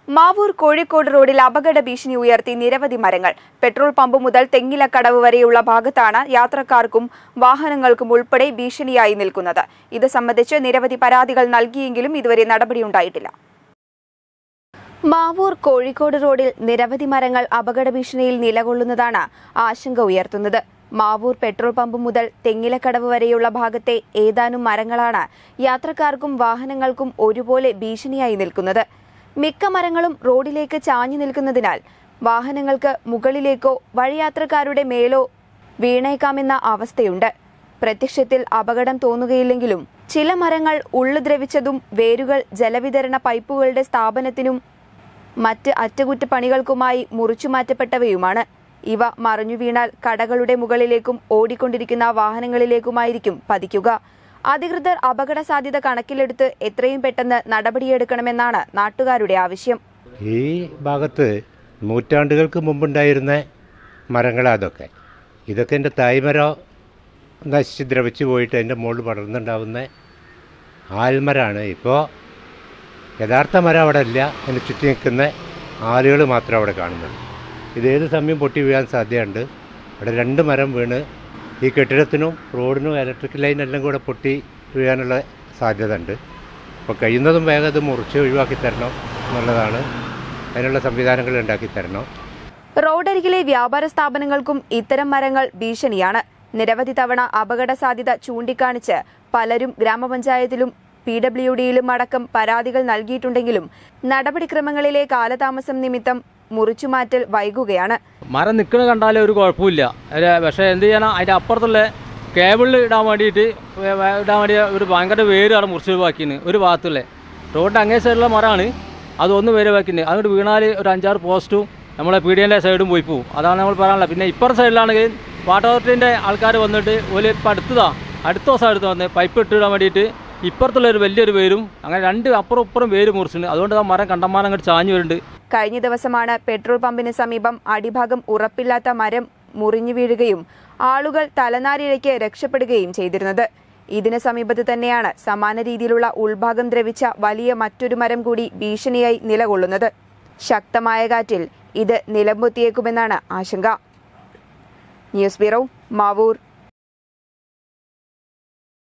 മാവൂർ കോഴിക്കോട് റോഡിൽ അപകട ഭീഷണി ഉയർത്തി നിരവധി മരങ്ങൾ. പെട്രോൾ പമ്പ് മുതൽ തെങ്ങിലക്കടവ് വരെയുള്ള ഭാഗത്താണ് യാത്രക്കാർക്കും വാഹനങ്ങൾക്കും ഉൾപ്പെടെ ഭീഷണിയായി നിൽക്കുന്നത്. ഇത് സംബന്ധിച്ച് നിരവധി പരാതികൾ നൽകിയെങ്കിലും ഇതുവരെ നടപടിയുണ്ടായിട്ടില്ല. മാവൂർ കോഴിക്കോട് റോഡിൽ നിരവധി മരങ്ങൾ അപകട ഭീഷണിയിൽ നിലകൊള്ളുന്നതാണ് ആശങ്ക ഉയർത്തുന്നത്. മാവൂർ പെട്രോൾ പമ്പ് മുതൽ തെങ്ങിലക്കടവ് വരെയുള്ള ഭാഗത്തെ ഏതാനും മരങ്ങളാണ് യാത്രക്കാർക്കും വാഹനങ്ങൾക്കും ഒരുപോലെ ഭീഷണിയായി നിൽക്കുന്നത്. മിക്ക മരങ്ങളും റോഡിലേക്ക് ചാഞ്ഞു നിൽക്കുന്നതിനാൽ വാഹനങ്ങൾക്ക് മുകളിലേക്കോ വഴിയാത്രക്കാരുടെ മേലോ വീണേക്കാമെന്ന അവസ്ഥയുണ്ട്. പ്രത്യക്ഷത്തിൽ അപകടം തോന്നുകയില്ലെങ്കിലും ചില മരങ്ങൾ ഉള്ളു ദ്രവിച്ചതും വേരുകൾ ജലവിതരണ പൈപ്പുകളുടെ സ്ഥാപനത്തിനും മറ്റ് അറ്റകുറ്റപ്പണികൾക്കുമായി മുറിച്ചുമാറ്റപ്പെട്ടവയുമാണ്. ഇവ മറിഞ്ഞു വീണാൽ കടകളുടെ മുകളിലേക്കും ഓടിക്കൊണ്ടിരിക്കുന്ന വാഹനങ്ങളിലേക്കുമായിരിക്കും പതിക്കുക. അധികൃതർ അപകട സാധ്യത കണക്കിലെടുത്ത് എത്രയും പെട്ടെന്ന് നടപടിയെടുക്കണമെന്നാണ് നാട്ടുകാരുടെ ആവശ്യം. ഈ ഭാഗത്ത് നൂറ്റാണ്ടുകൾക്ക് മുമ്പുണ്ടായിരുന്ന മരങ്ങളാണ് ഇതൊക്കെ എൻ്റെ തായ്മരം നശിച്ച് ദ്രവിച്ചു പോയിട്ട് അതിൻ്റെ മുകളിൽ പടർന്നുണ്ടാവുന്ന ആൽമരമാണ്. ഇപ്പോൾ യഥാർത്ഥ മരം അവിടെ ഇല്ല, അതിന് ചുറ്റി നിൽക്കുന്ന ആലുകൾ മാത്രം അവിടെ കാണുന്നുള്ളൂ. ഇതേത് സമയം പൊട്ടി വീഴാൻ സാധ്യതയുണ്ട്. അവിടെ 2 മരം വീണ് ഈ കെട്ടിടത്തിനും റോഡിനും ഇലക്ട്രിക് ലൈനെല്ലാം കൂടെ പൊട്ടി വീഴാനുള്ള സാധ്യത ഉണ്ട്. അപ്പോൾ കഴിയുന്നതും വേഗം അത് മുറിച്ച് ഒഴിവാക്കി തരണം എന്നുള്ളതാണ്. അതിനുള്ള സംവിധാനങ്ങൾ ഉണ്ടാക്കി തരണം. റോഡരികിലെ വ്യാപാര സ്ഥാപനങ്ങൾക്കും ഇത്തരം മരങ്ങൾ ഭീഷണിയാണ്. നിരവധി തവണ അപകട സാധ്യത ചൂണ്ടിക്കാണിച്ച് പലരും ഗ്രാമപഞ്ചായത്തിലും PWDയിലും അടക്കം പരാതികൾ നൽകിയിട്ടുണ്ടെങ്കിലും നടപടിക്രമങ്ങളിലെ കാലതാമസം നിമിത്തം മുറിച്ചുമാറ്റൽ വൈകുകയാണ്. മരം നിൽക്കുന്ന കണ്ടാലേ ഒരു കുഴപ്പമില്ല. പക്ഷേ എന്ത് ചെയ്യാനാ, അതിൻ്റെ അപ്പുറത്തുള്ള കേബിളിൽ ഇടാൻ വേണ്ടി ഒരു ഭയങ്കര വേര് അവിടെ മുറിച്ച് ഒഴിവാക്കിന്. ഒരു ഭാഗത്തുള്ള റോഡിൻ്റെ അങ്ങേ സൈഡിലുള്ള മരമാണ്, അതൊന്ന് വേര് വാക്കിന്. അങ്ങോട്ട് വീണാൽ ഒരു 5-6 പോസ്റ്റും നമ്മളെ PDൻ്റെ സൈഡും പോയി പോകും. അതാണ് നമ്മൾ പറയാനുള്ളത്. പിന്നെ ഇപ്പുറത്തെ സൈഡിലാണെങ്കിൽ വാട്ടർ അതോറിറ്റീൻ്റെ ആൾക്കാർ വന്നിട്ട് ഒരു ഇപ്പം അടുത്ത ദിവസം വന്ന് പൈപ്പ് ഇട്ടിടാൻ വേണ്ടിയിട്ട് ഇപ്പുറത്തുള്ള ഒരു വലിയൊരു വേരും അങ്ങനെ 2 അപ്പുറം ഇപ്പുറം വേര് മുറിച്ചിട്ടുണ്ട്. അതുകൊണ്ട് ആ മരം കണ്ടമാനം അങ്ങോട്ട് ചാഞ്ഞു വരുന്നുണ്ട്. കഴിഞ്ഞ ദിവസമാണ് പെട്രോൾ പമ്പിന് സമീപം അടിഭാഗം ഉറപ്പില്ലാത്ത മരം മുറിഞ്ഞു വീഴുകയും ആളുകൾ തലനാരിഴയ്ക്ക് രക്ഷപ്പെടുകയും ചെയ്തിരുന്നത്. ഇതിന് സമീപത്ത് തന്നെയാണ് സമാന രീതിയിലുള്ള ഉൾഭാഗം ദ്രവിച്ച വലിയ മറ്റൊരു മരം കൂടി ഭീഷണിയായി നിലകൊള്ളുന്നത്. ശക്തമായ കാറ്റിൽ ഇത് നിലംപൊത്തിയേക്കുമെന്നാണ് ആശങ്ക. News bureau, Mavoor.